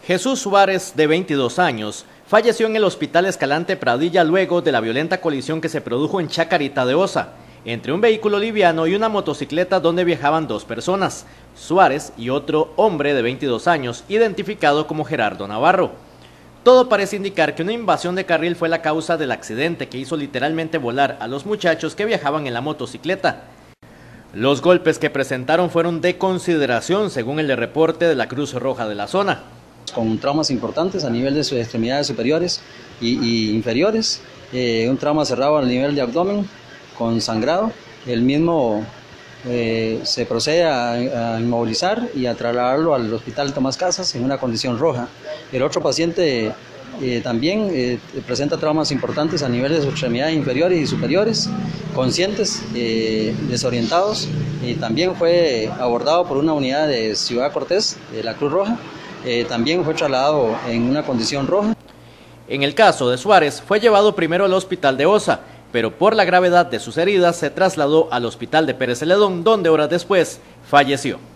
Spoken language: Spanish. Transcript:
Jesús Suárez, de 22 años, falleció en el Hospital Escalante Pradilla luego de la violenta colisión que se produjo en Chacarita de Osa, entre un vehículo liviano y una motocicleta donde viajaban dos personas, Suárez y otro hombre de 22 años, identificado como Gerardo Navarro. Todo parece indicar que una invasión de carril fue la causa del accidente que hizo literalmente volar a los muchachos que viajaban en la motocicleta. Los golpes que presentaron fueron de consideración, según el reporte de la Cruz Roja de la zona. Con traumas importantes a nivel de sus extremidades superiores y inferiores, un trauma cerrado al nivel de abdomen con sangrado. El mismo se procede a inmovilizar y a trasladarlo al hospital Tomás Casas en una condición roja. El otro paciente también presenta traumas importantes a nivel de sus extremidades inferiores y superiores, conscientes, desorientados, y también fue abordado por una unidad de Ciudad Cortés, de la Cruz Roja. También fue trasladado en una condición roja. En el caso de Suárez, fue llevado primero al hospital de Osa, pero por la gravedad de sus heridas se trasladó al hospital de Pérez Celedón, donde horas después falleció.